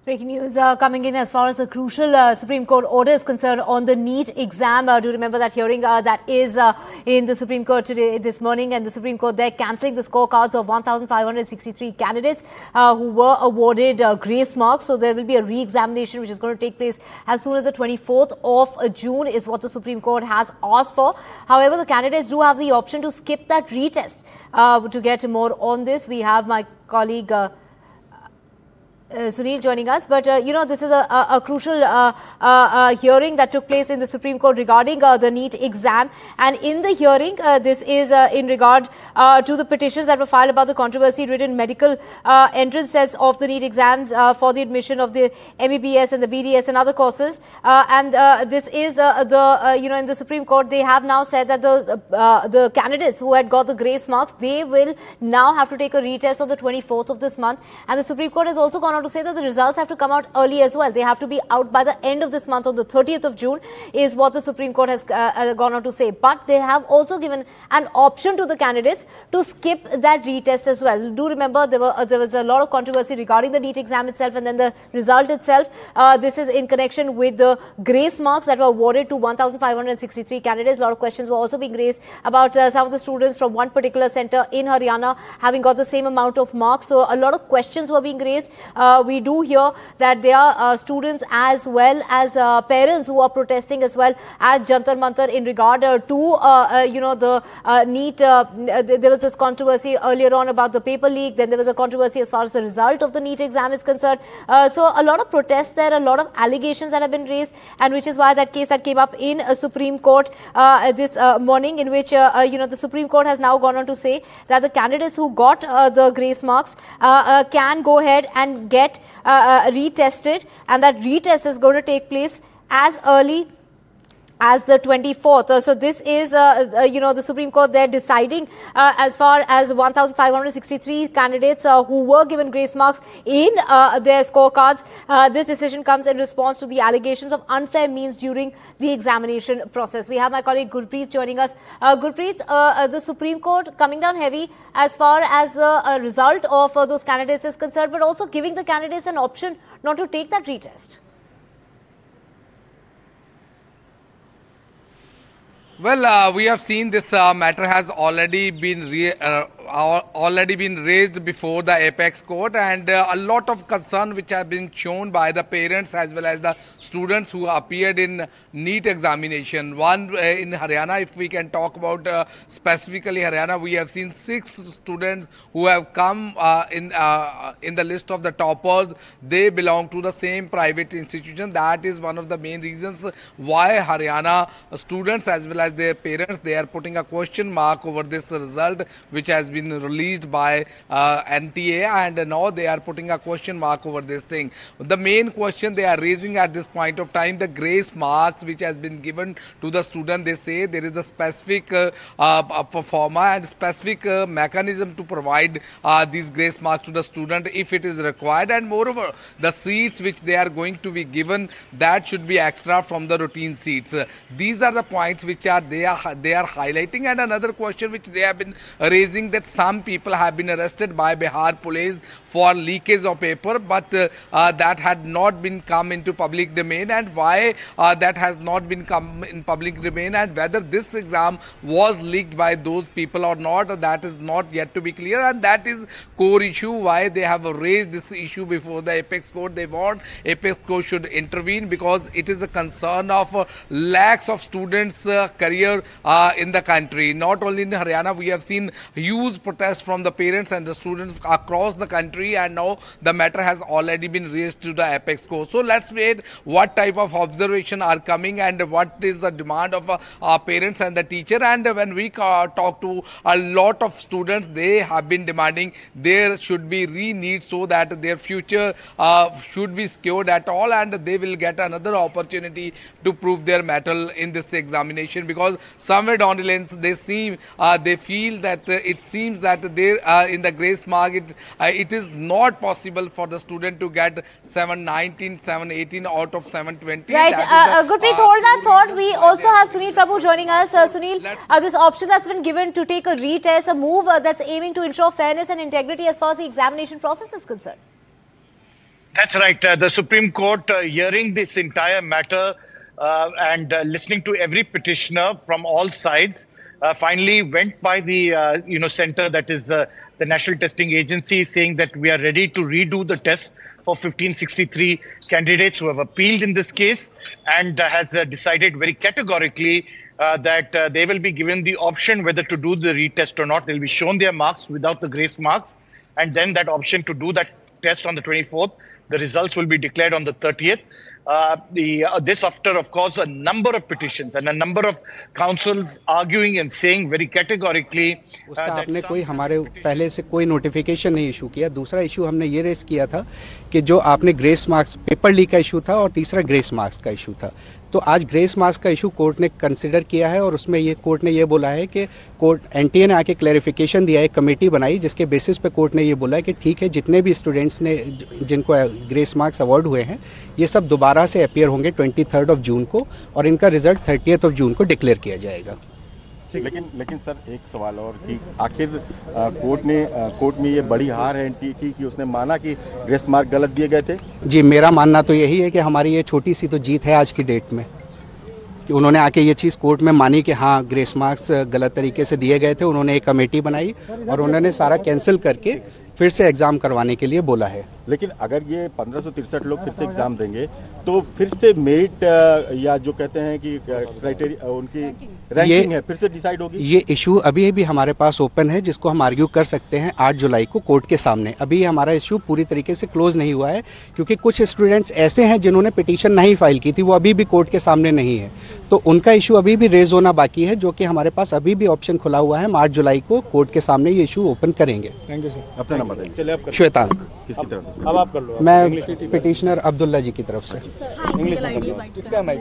Breaking news coming in as far as the crucial Supreme Court order is concerned on the NEET exam. Do you remember that hearing that is in the Supreme Court today, this morning, and the Supreme Court there cancelling the scorecards of 1,563 candidates who were awarded grace marks. So there will be a re-examination which is going to take place as soon as the 24th of June is what the Supreme Court has asked for. However, the candidates do have the option to skip that retest. To get more on this, we have my colleague Sunil joining us, but this is a crucial hearing that took place in the Supreme Court regarding the NEET exam, and in the hearing this is in regard to the petitions that were filed about the controversy-ridden medical entrance tests of the NEET exams for the admission of the MBBS and the BDS and other courses, and this is in the Supreme Court they have now said that the candidates who had got the grace marks, they will now have to take a retest on the 24th of this month, and the Supreme Court has also gone on to say that the results have to come out early as well. They have to be out by the end of this month on the 30th of June is what the Supreme Court has gone on to say. But they have also given an option to the candidates to skip that retest as well. Do remember there was a lot of controversy regarding the NEET exam itself and then the result itself. This is in connection with the grace marks that were awarded to 1,563 candidates. A lot of questions were also being raised about some of the students from one particular center in Haryana having got the same amount of marks. So a lot of questions were being raised. We do hear that there are students as well as parents who are protesting as well at Jantar Mantar in regard to the NEET. There was this controversy earlier on about the paper leak. Then there was a controversy as far as the result of the NEET exam is concerned. So a lot of protests there, a lot of allegations that have been raised, and which is why that case that came up in a Supreme Court this morning, in which the Supreme Court has now gone on to say that the candidates who got the grace marks can go ahead and get retested, and that retest is going to take place as early as the 24th. So this is, the Supreme Court there deciding as far as 1,563 candidates who were given grace marks in their scorecards. This decision comes in response to the allegations of unfair means during the examination process. We have my colleague Gurpreet joining us. Gurpreet, the Supreme Court coming down heavy as far as the result of those candidates is concerned, but also giving the candidates an option not to take that retest. Well, we have seen this matter has already been raised before the Apex Court, and a lot of concern which have been shown by the parents as well as the students who appeared in NEET examination. One in Haryana, if we can talk about specifically Haryana, we have seen 6 students who have come in the list of the toppers. They belong to the same private institution. That is one of the main reasons why Haryana students as well as their parents, they are putting a question mark over this result which has been released by NTA, and now they are putting a question mark over this thing. The main question they are raising at this point of time, the grace marks which has been given to the student, they say there is a specific performer and specific mechanism to provide these grace marks to the student if it is required, and moreover the seats which they are going to be given, that should be extra from the routine seats. These are the points which are they are highlighting. And another question which they have been raising, that some people have been arrested by Bihar police for leakage of paper, but that had not been come into public domain, and why that has not been come in public domain, and whether this exam was leaked by those people or not, that is not yet to be clear, and that is core issue why they have raised this issue before the Apex Court. They want Apex Court should intervene because it is a concern of lakhs of students' career in the country. Not only in Haryana, we have seen huge protests from the parents and the students across the country, and now the matter has already been raised to the Apex Court. So let's wait what type of observation are coming and what is the demand of our parents and the teacher. And when we talk to a lot of students, they have been demanding there should be re-NEET so that their future should be secured at all, and they will get another opportunity to prove their mettle in this examination, because somewhere down the lane they feel that it seems that there in the grace mark it is not possible for the student to get 719, 718 out of 720. Right. Gurpreet, hold that thought. We also have Sunil Prabhu joining us. Sunil, this option that's been given to take a retest, a move that's aiming to ensure fairness and integrity as far as the examination process is concerned. That's right. The Supreme Court hearing this entire matter and listening to every petitioner from all sides finally went by the center, that is the National Testing Agency, saying that we are ready to redo the test for 1563 candidates who have appealed in this case, and has decided very categorically that they will be given the option whether to do the retest or not. They'll be shown their marks without the grace marks, and then that option to do that test on the 24th. The results will be declared on the 30th. This after, of course, a number of petitions and a number of councils arguing and saying very categorically उसका आपने कोई हमारे पहले से कोई notification नहीं issue किया। दूसरा इशू हमने ये रेस किया था कि जो आपने ग्रेस मार्क्स पेपर लीक का इशू था, और तीसरा ग्रेस मार्क्स का इशू था। तो आज ग्रेस मार्क्स का इशू कोर्ट ने कंसिडर किया है, और उसमें ये कोर्ट ने ये बोला है कि कोर्ट एनटीए ने आके क्लैरिफिकेशन दिया है, कमेटी बनाई, जिसके बेसिस पे कोर्ट ने ये बोला है कि ठीक है, जितने भी स्टूडेंट्स ने जिनको ग्रेस मार्क्स अवार्ड हुए हैं, ये सब दोबारा से अपीयर होंगे 23 जून को, और इनका रिजल्ट 30 जून को डिक्लेयर किया जाएगा। लेकिन सर, एक सवाल और कि आखिर कोर्ट में ये बड़ी हार है एनटीए की उसने माना कि ग्रेस मार्क गलत दिए गए थे। जी, मेरा मानना तो यही है कि हमारी ये छोटी सी तो जीत है आज की डेट में, कि उन्होंने आके ये चीज़ कोर्ट में मानी कि हाँ, ग्रेस मार्क्स गलत तरीके से दिए गए थे। उन्होंने एक कमेटी बनाई और उन्होंने सारा कैंसिल करके फिर से एग्जाम करवाने के लिए बोला है। लेकिन अगर ये 1563 लोग फिर से एग्जाम देंगे तो फिर से मेरिट या जो कहते हैं कि क्राइटेरिया उनकी रैंकिंग है फिर से डिसाइड होगी। ये इशू अभी भी हमारे पास ओपन है, जिसको हम आर्ग्यू कर सकते हैं 8 जुलाई को कोर्ट के सामने। अभी हमारा इशू पूरी तरीके से क्लोज नहीं हुआ है, क्योंकि कुछ स्टूडेंट्स ऐसे हैं जिन्होंने पिटीशन नहीं फाइल की थी, वो अभी भी कोर्ट के सामने नहीं है, तो उनका इशू अभी भी रेज होना बाकी है, जो कि हमारे पास अभी भी ऑप्शन खुला हुआ है। हम 8 जुलाई को कोर्ट के सामने ये इशू ओपन करेंगे। Thank you sir. अपना नाम बताइए। श्वेतांक। किसकी तरफ से? अब आप कर लो। मैं पिटिशनर अब्दुल्ला जी की तरफ से। इंग्लिश में कर लो। किसका mic?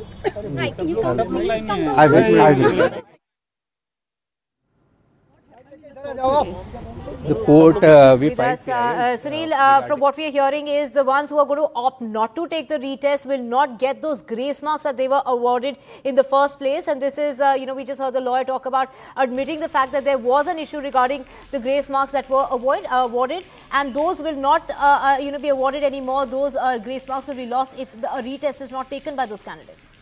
The court we with us, Sunil, from what we are hearing is the ones who are going to opt not to take the retest will not get those grace marks that they were awarded in the first place. And this is, we just heard the lawyer talk about admitting the fact that there was an issue regarding the grace marks that were awarded, and those will not, be awarded anymore. Those grace marks will be lost if a retest is not taken by those candidates.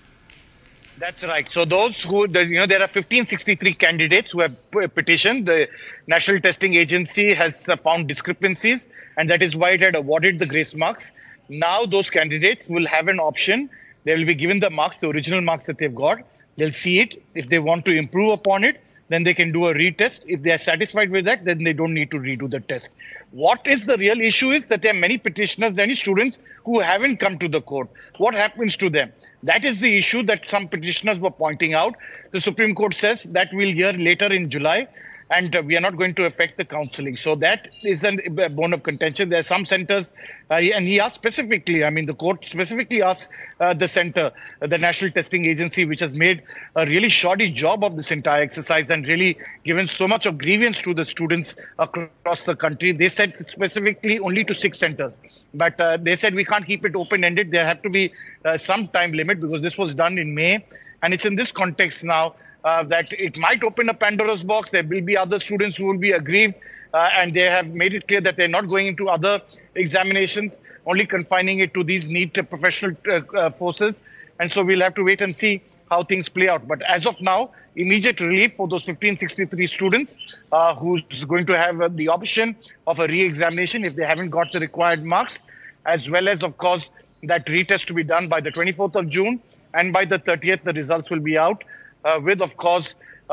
That's right. So those who, there are 1563 candidates who have petitioned. The National Testing Agency has found discrepancies, and that is why it had awarded the grace marks. Now those candidates will have an option. They will be given the marks, the original marks that they've got. They'll see it. If they want to improve upon it, then they can do a retest. If they are satisfied with that, then they don't need to redo the test. What is the real issue is that there are many petitioners, many students who haven't come to the court. What happens to them? That is the issue that some petitioners were pointing out. The Supreme Court says that we'll hear later in July, and we are not going to affect the counseling. So that is a bone of contention. There are some centers, and he asked specifically, the court specifically asked the center, the National Testing Agency, which has made a really shoddy job of this entire exercise and really given so much of grievance to the students across the country. They said specifically only to 6 centers. But they said we can't keep it open-ended. There have to be some time limit, because this was done in May. And it's in this context now that it might open a Pandora's box. There will be other students who will be aggrieved, and they have made it clear that they're not going into other examinations, only confining it to these NEET professional forces. And so we'll have to wait and see how things play out. But as of now, immediate relief for those 1563 students who's going to have the option of a re-examination if they haven't got the required marks, as well as, of course, that retest to be done by the 24th of June. And by the 30th, the results will be out with, of course,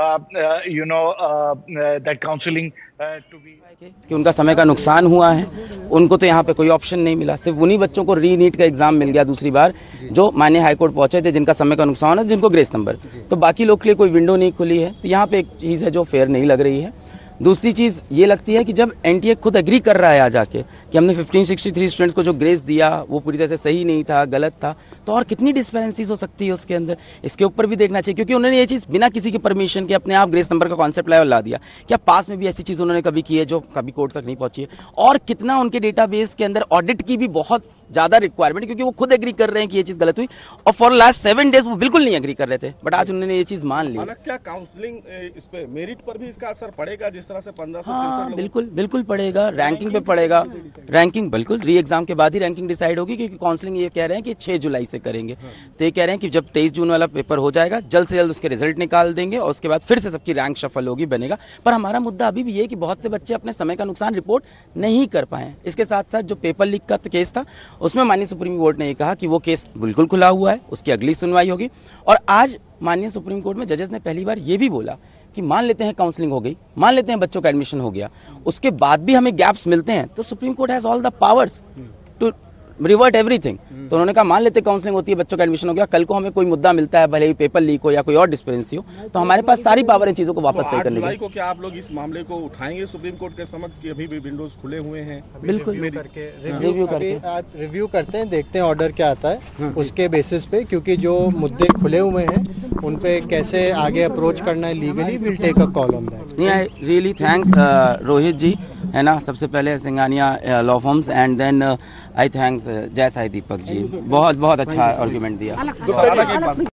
that counseling to be. कि उनका समय का नुकसान हुआ है, उनको तो यहाँ पे कोई ऑप्शन नहीं मिला। सिर्फ उन्हीं बच्चों को री नीट का एग्जाम मिल गया दूसरी बार, जो माननीय हाईकोर्ट पहुंचे थे, जिनका समय का नुकसान है, जिनको ग्रेस नंबर। तो बाकी लोग के लिए कोई विंडो नहीं खुली है। तो यहाँ पे एक चीज है जो फेयर नहीं लग रही है। दूसरी चीज ये लगती है कि जब एनटीए खुद एग्री कर रहा है आ जाके कि हमने 1563 स्टूडेंट्स को जो ग्रेस दिया वो पूरी तरह से सही नहीं था, गलत था, तो और कितनी डिस्पेरेंसीज हो सकती है उसके अंदर, इसके ऊपर भी देखना चाहिए। क्योंकि उन्होंने ये चीज बिना किसी की परमिशन के अपने आप ग्रेस नंबर का कॉन्सेप्ट लेवल ला दिया। क्या पास में भी ऐसी चीज उन्होंने कभी की है जो कभी कोर्ट तक नहीं पहुंची है? और कितना उनके डेटाबेस के अंदर ऑडिट की भी बहुत ज्यादा रिक्वायरमेंट, क्योंकि वो खुद एग्री कर रहे हैं कि ये चीज गलत हुई, और फॉर लास्ट 7 डेज वो बिल्कुल नहीं एग्री कर रहे थे, बट आज उन्होंने ये चीज मान ली। क्या काउंसलिंग इस पे मेरिट पर भी इसका असर पड़ेगा, जिस तरह से 1563 हाँ, बिल्कुल पड़ेगा, रैंकिंग पे पड़ेगा, रैंकिंग बिल्कुल री एग्जाम के बाद ही रैंकिंग डिसाइड होगी, क्योंकि काउंसलिंग ये कह रहे हैं कि 6 जुलाई से करेंगे। तो ये कह रहे हैं कि जब 23 जून वाला पेपर हो जाएगा, जल्द से जल्द उसके रिजल्ट निकाल देंगे और उसके बाद फिर से सबकी रैंक शफल होगी, बनेगा। पर हमारा मुद्दा अभी भी ये कि बहुत से बच्चे अपने समय का नुकसान रिपोर्ट नहीं कर पाए। इसके साथ साथ जो पेपर लीक का केस था, उसमें माननीय सुप्रीम कोर्ट ने ये कहा कि वो केस बिल्कुल खुला हुआ है, उसकी अगली सुनवाई होगी। और आज माननीय सुप्रीम कोर्ट में जजेस ने पहली बार ये भी बोला कि मान लेते हैं काउंसलिंग हो गई, मान लेते हैं बच्चों का एडमिशन हो गया, उसके बाद भी हमें गैप्स मिलते हैं, तो supreme court has all the powers to revert everything. तो उन्होंने कहा मान लेते काउंसलिंग होती है, बच्चों का एडमिशन हो गया, कल को हमें कोई मुद्दा मिलता है, भले ही पेपर लीक हो या कोई और डिस्पेरेंसी हो, तो हमारे पास सारी पावर इन चीजों को वापस सही करने की। को क्या आप लोग इस मामले को उठाएंगे सुप्रीम कोर्ट के समक्ष कि अभी भी विंडोज खुले हुए हैं? बिल्कुल रिव्यू करते हैं, देखते हैं ऑर्डर क्या आता है उसके बेसिस पे, क्योंकि जो मुद्दे खुले हुए हैं उन पे कैसे आगे अप्रोच करना है legally, will take a call on that. नहीं, I really thanks Rohit ji, है ना, सबसे पहले Singhania law firms, and then I thanks J Sai Deepak ji, बहुत अच्छा आर्गुमेंट दिया।